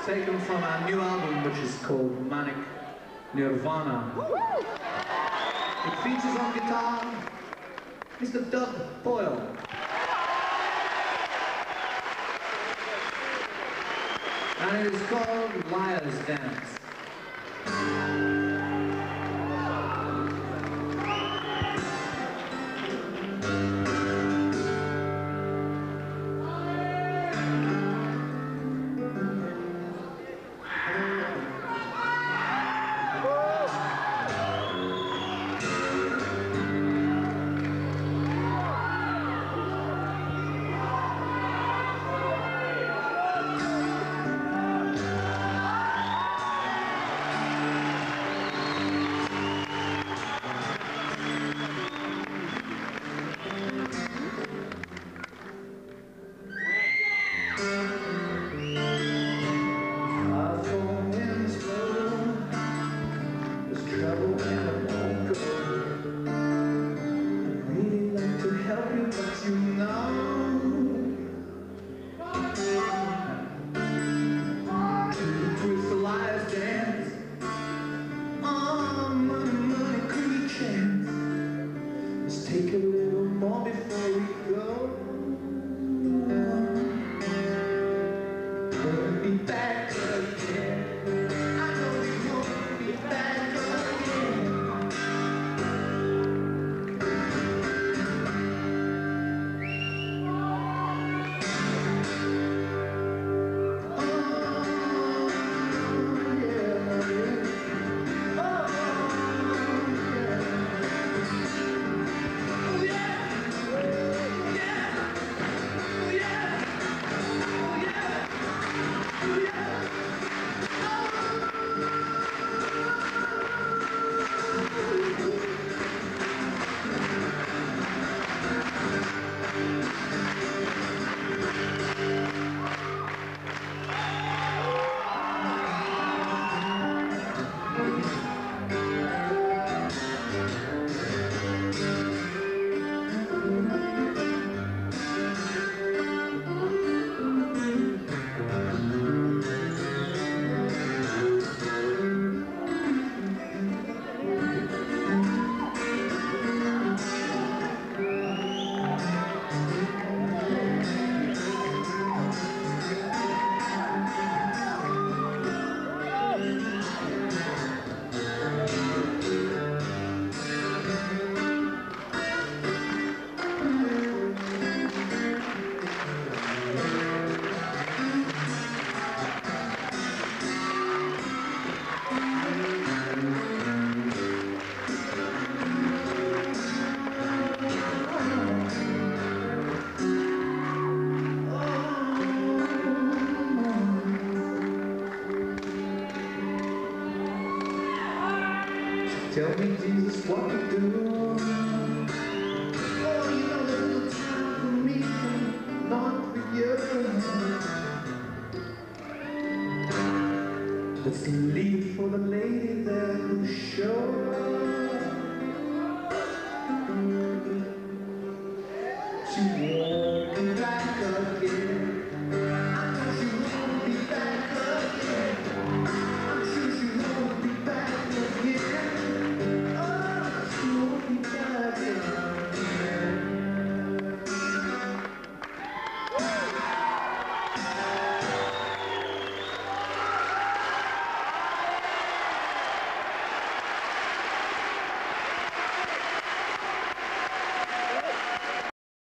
taken from our new album, which is called Manic Nirvana. It features on guitar Mr. Doug Boyle. And it is called Liar's Dance. Take a little more before we go. We'll be back again. I know we won't be back again. Tell me, Jesus, what to do. Oh, you know there's no time for me, not for you. Let's leave for the lady there who's sure to walk.